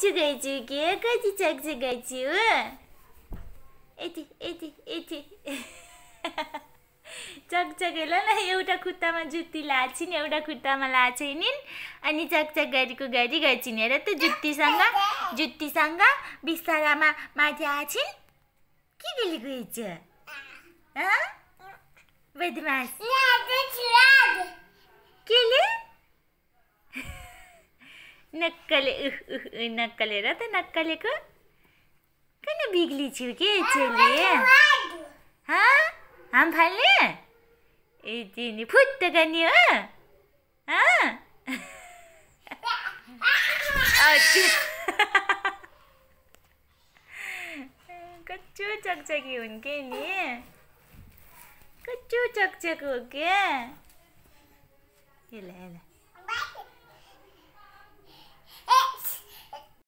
गइछु के कति चकचक गइछु यति चकचकेला न एउटा खुट्टामा जुत्ती लाछिन् एउटा खुट्टामा लाछैनिन् अनि चकचक गरेको गरी गर्छिन् हेर त जुत्तीसँग बिस्तारामा माथि आछिन् के गरेको हिजो बदमास केले नक्कले र त नक्कलेको किन बिग्ली छु के चेले हाम फाल्ने यति नि फुट्ट गर्ने हो कच्चो चकचकी हुन् के नि कच्चो चकचक हो क्या हेला